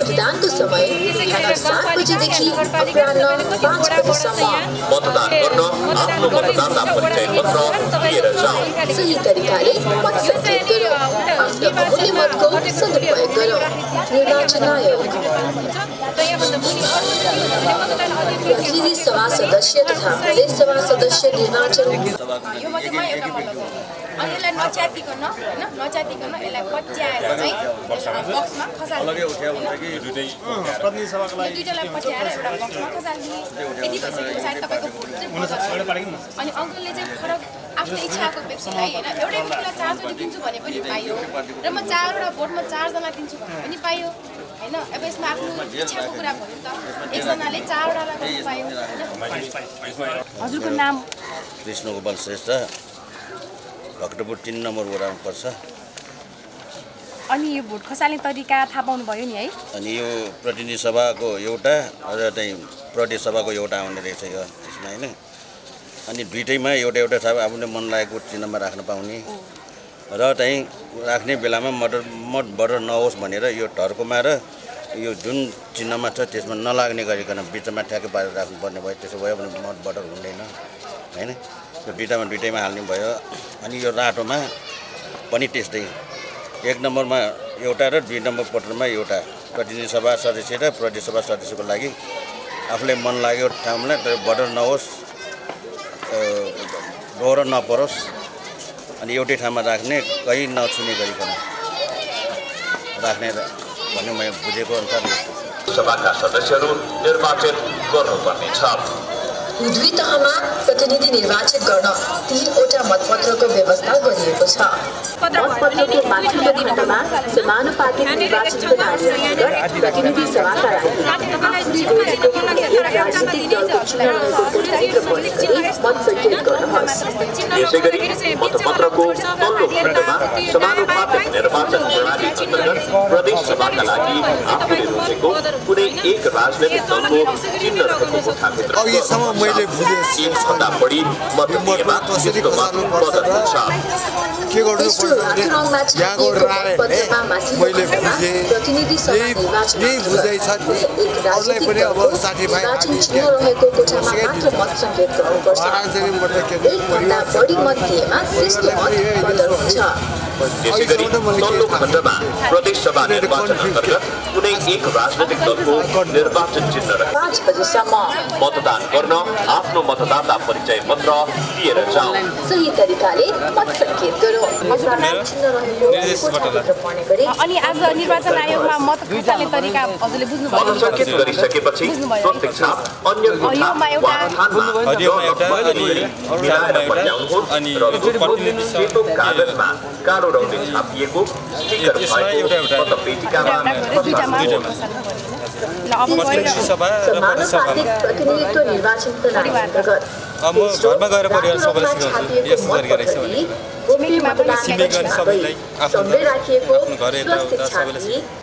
मतदानको समय बिहान 7 बजेदेखि अपराह्न 5 बजेसम्म मतदान गर्न आफ्नो मतदाता परिचय पत्र लिएर जाऊ। सही तरिकाले मत सञ्चय गरौँ, आफ्नो अमूल्य मतको सदुपयोग गरौँ। निर्वाचन आयोग प्रतिनिधि सभा सदस्य तथा प्रदेश सभा सदस्य निर्वाचन अनि यसलाई नच्यातिकन हैन नच्यातिकन यसलाई पच्याएर चाहिँ बक्समा खसाल्नु प्रतिनिधि सभाको लागि दुईटालाई पच्याएर एउटा बक्समा खसाल्नु यति भइसकेपछि तपाईको भोट चाहिँ अनि अङ्कलले चाहिँ फरक आफ्नो इच्छाको व्यक्तिलाई हैन एउटै व्यक्तिलाई 4 चोटि दिन्छु भने पनि पाइयो र म 4 वटा भोटमा 4 जना दिन्छु भने पनि पाइयो हैन अब यसमा आफ्नो इच्छाको कुरा भयो त एकजनाले 4 वटालाई पनि पाइयो हैन हजुरको नाम कृष्णगोपाल श्रेष्ठ भक्तपुर 3 नम्बर वडामा पर्छ। अनि यो भोट खसाल्ने तरिका थाहा पाउनु भयो नि है? अनि यो प्रतिनिधि सभाको एउटा र चाहिँ प्रदेश सभाको एउटा आउने रहेछ यो त्यसमा हैन। अनि दुईटैमा एउटा एउटा छ आफूले मन लागेको चिन्हमा राख्न पाउने र चाहिँ राख्ने बेलामा मत बडर नहोस् भनेर यो ढर्कोमा र यो जुन चिन्हमा छ त्यसमा नलाग्ने गरिकन बिचमा ठ्याक्कै पारेर राख्नुपर्ने भयो। त्यसो भयो भने मत बडर हुँदैन हैन। यो दुईटैमा हाल्ने भयो। अनि यो राटोमा पनि त्यस्तै 1 नम्बरमा एउटा र 2 नम्बर पत्रमा एउटा प्रतिनिधि सभा सदस्य र प्रदेश सभा सदस्यको लागि आफूले मन लाग्यो ठाउँमा बडर नहोस् दोहोरो नपरोस् अनि एउटै ठाउँमा राख्ने कहीँ नछुने गरिकन राख्ने भन्ने मैले बुझेको अनुसार सभाका सदस्यहरू निर्वाचन गर्नुपर्नेछ। दुई तहमा प्रतिनिधि निर्वाचित गर्न 3 वटा मतपत्रको व्यवस्था गरिएको छ। मतपत्रको माथिल्लो खण्डमा समानुपातिक निर्वाचन प्रणाली अन्तर्गत प्रतिनिधि सभाका लागि राजनीतिक दलको चुनावको कोठारी र परिसरले मत सञ्चय गर्नुहोस्। यसैगरी मतपत्रको तल्लो खण्डमा समानुपातिक निर्वाचन प्रणाली अन्तर्गत प्रदेश सभाका लागि आफूले रोजेको कुनै एक राजनैतिक दलको चिन्ह रहेको कोठाभित्र एकभन्दा बढी मत दिएमा त्यसको मत बदल हुन्छ। के गर्नु पर्छ भने यहाँको राय मैले बुझे प्रतिनिधि सभा निर्वाचन बुझाइ छ अरूलाई पनि अब 60 भाइ रहेको कोठामा मात्र मत सङ्केत गर्नुपर्छ। एकभन्दा बढी मत दिएमा त्यसको मत बदल हुन्छ। त्यसैगरी तल्लो खण्डमा प्रदेश सभा निर्वाचन अन्तर्गत कुनै एक राजनैतिक दलको निर्वाचन चिन्ह 5 बजेसम्म मतदान गर्न आफ्नो मतदाता परिचय पत्र लिएर जाऊ। सही तरिकाले मत सङ्केत गरौँ। अनि आज निर्वाचन आयोगमा मत खसाल्ने तरिका हजुरले बुझ्नुभयो? मत सङ्केत गरिसकेपछि स्वस्तिक छाप अन्य कोठा वा स्थानमा मिलाएर पठाउनुहोस् र सेतो कागजमा कालो रङले छापिएको स्टिकर भएको मतपेटिकामा समानुपातिक प्रतिनिधित्व निर्वाचन प्रणाली अन्तर्गत घरमा गएर परिवार सबैलाई सिकाउँछु यस्तो तरिका रहेछ भने गोप्य मतदान केन्द्रमा गई सँगै राखिएको स्वस्तिक छापी